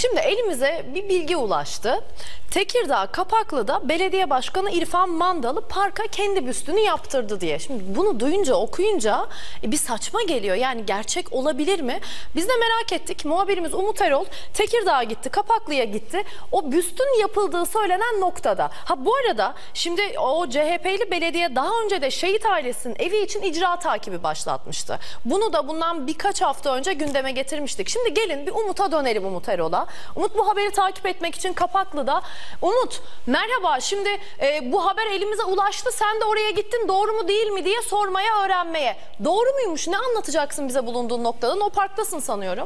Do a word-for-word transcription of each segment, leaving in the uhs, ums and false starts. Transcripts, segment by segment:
Şimdi elimize bir bilgi ulaştı. Tekirdağ Kapaklı'da belediye başkanı İrfan Mandalı parka kendi büstünü yaptırdı diye. Şimdi bunu duyunca, okuyunca e, bir saçma geliyor. Yani gerçek olabilir mi? Biz de merak ettik. Muhabirimiz Umut Erol Tekirdağ'a gitti, Kapaklı'ya gitti. O büstün yapıldığı söylenen noktada. Ha bu arada şimdi o C H P'li belediye daha önce de şehit ailesinin evi için icra takibi başlatmıştı. Bunu da bundan birkaç hafta önce gündeme getirmiştik. Şimdi gelin bir Umut'a dönelim, Umut Erol'a. Umut bu haberi takip etmek için Kapaklı'da. Umut merhaba, şimdi e, bu haber elimize ulaştı, sen de oraya gittin, doğru mu değil mi diye sormaya, öğrenmeye. Doğru muymuş, ne anlatacaksın bize bulunduğun noktadan? O parktasın sanıyorum.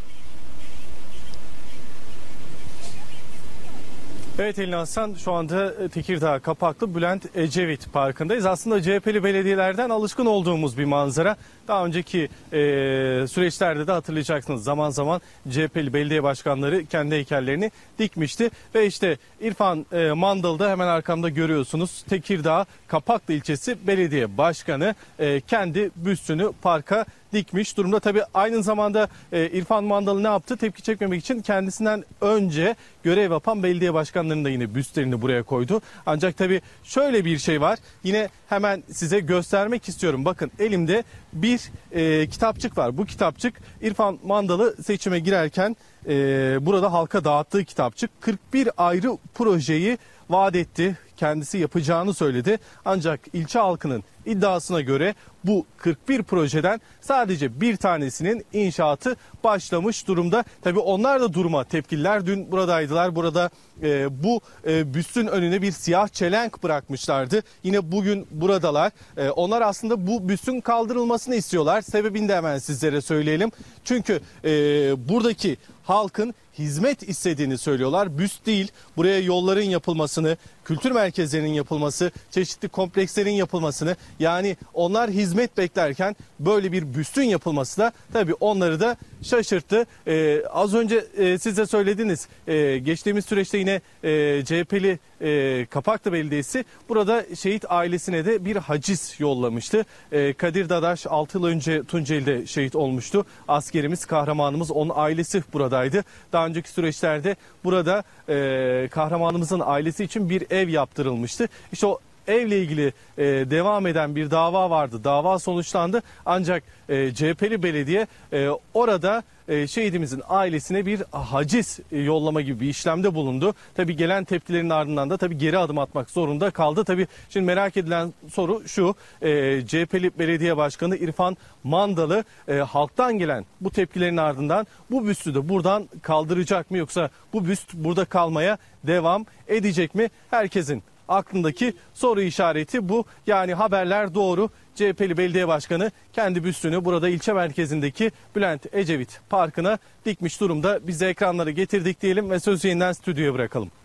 Evet Elin Aslan, şu anda Tekirdağ Kapaklı Bülent Ecevit Parkı'ndayız. Aslında C H P'li belediyelerden alışkın olduğumuz bir manzara. Daha önceki e, süreçlerde de hatırlayacaksınız, zaman zaman C H P'li belediye başkanları kendi heykellerini dikmişti. Ve işte İrfan e, Mandalı da hemen arkamda görüyorsunuz. Tekirdağ Kapaklı ilçesi belediye başkanı e, kendi büstünü parka dikmiş durumda. Tabii aynı zamanda e, İrfan Mandalı ne yaptı? Tepki çekmemek için kendisinden önce görev yapan belediye başkanlarının da yine büstlerini buraya koydu. Ancak tabii şöyle bir şey var. Yine hemen size göstermek istiyorum. Bakın elimde bir e, kitapçık var. Bu kitapçık İrfan Mandalı seçime girerken e, burada halka dağıttığı kitapçık. kırk bir ayrı projeyi vaat etti. Kendisi yapacağını söyledi. Ancak ilçe halkının iddiasına göre bu kırk bir projeden sadece bir tanesinin inşaatı başlamış durumda. Tabii onlar da duruma tepkililer. Dün buradaydılar. Burada e, bu e, büstün önüne bir siyah çelenk bırakmışlardı. Yine bugün buradalar. E, onlar aslında bu büstün kaldırılmasını istiyorlar. Sebebini de hemen sizlere söyleyelim. Çünkü e, buradaki halkın hizmet istediğini söylüyorlar. Büst değil, buraya yolların yapılmasını, kültür merkezlerinin yapılması, çeşitli komplekslerin yapılmasını, yani onlar hizmet beklerken böyle bir büstün yapılması da tabii onları da şaşırttı. Ee, az önce e, siz de söylediniz, e, geçtiğimiz süreçte yine e, C H P'li e, Kapaklı Belediyesi burada şehit ailesine de bir haciz yollamıştı. E, Kadir Dadaş altı yıl önce Tunceli'de şehit olmuştu. Askerimiz, kahramanımız, onun ailesi buradaydı. Daha önceki süreçlerde burada e, kahramanımızın ailesi için bir ev yaptırılmıştı. İşte o evle ilgili e, devam eden bir dava vardı. Dava sonuçlandı. Ancak e, C H P'li belediye e, orada e, şehidimizin ailesine bir haciz e, yollama gibi bir işlemde bulundu. Tabii gelen tepkilerin ardından da tabii geri adım atmak zorunda kaldı. Tabii şimdi merak edilen soru şu: e, C H P'li belediye başkanı İrfan Mandalı e, halktan gelen bu tepkilerin ardından bu büstü de buradan kaldıracak mı, yoksa bu büst burada kalmaya devam edecek mi? Herkesin aklındaki soru işareti bu. Yani haberler doğru. C H P'li belediye başkanı kendi büstünü burada ilçe merkezindeki Bülent Ecevit Parkı'na dikmiş durumda. Biz de ekranları getirdik diyelim ve sözü yeniden stüdyoya bırakalım.